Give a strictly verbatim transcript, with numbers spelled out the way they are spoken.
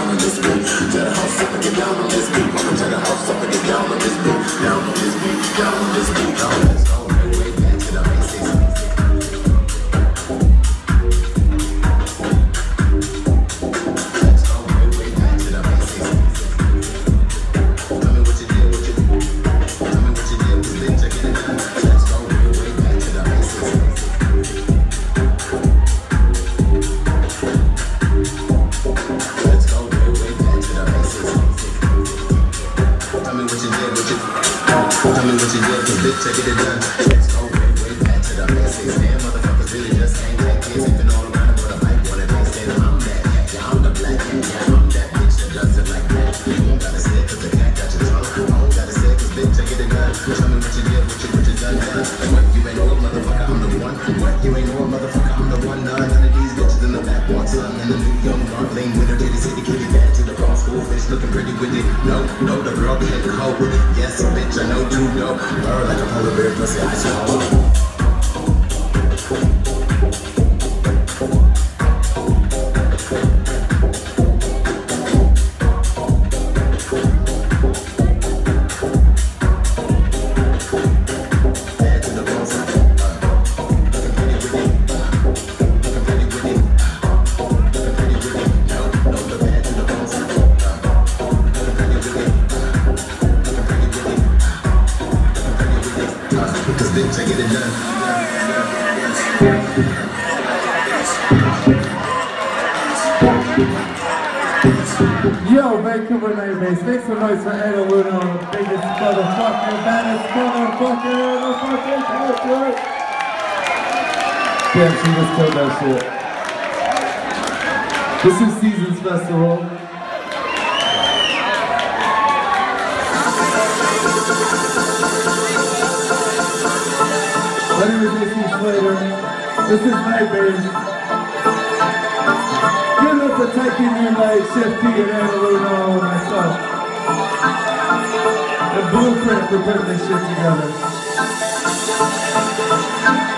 down on this beat. Tear the house up and get down on this beat. Wanna tear the house up and get down on this beat. Down on this beat, down on this beat. Now let's go way, way back to the basics. Let's go way, way back to the basics. Tell me what you did, what you Tell me what you did, cause bitch, I get it done. Let's go way, way back to the basics. Let's go way, way back to the basics. Tell me what you did, what you Tell me what you did, cause bitch, I get it done. Let's go way, way back to the basics. Damn, motherfuckers really just ain't that kids. Ain't been all around but I might wanna taste it. I'm that cat, yeah, I'm the black cat, yeah, I'm that bitch that does it like that. You don't gotta say it cause the cat got your tongue. I don't gotta say it cause bitch, I get it done. Tell me what you did, what you, what you done, done. What, you ain't know, motherfucker, I'm the one. What, you ain't know, motherfucker, I'm the one. None, none of these bitches in the back want some. And the new young rock lane winner, did he city kitty bad to the bar school fish looking pretty with it. No, no, the girl can't cope with it. Yes, bitch, I know too, no. Burn like a polar bear, pussy, I swallow. Bitch, I get it done. Yo, Vancouver night base. Make some noise for Lunoe, the biggest motherfucker, baddest motherfucker in the fucking country. Damn, she just killed that shit. This is Seasons Festival. My name is Slater. This is Night Base. Give up the Typing Moonlight, Chef T, and Lunoe, and myself. The blueprint for putting this shit together.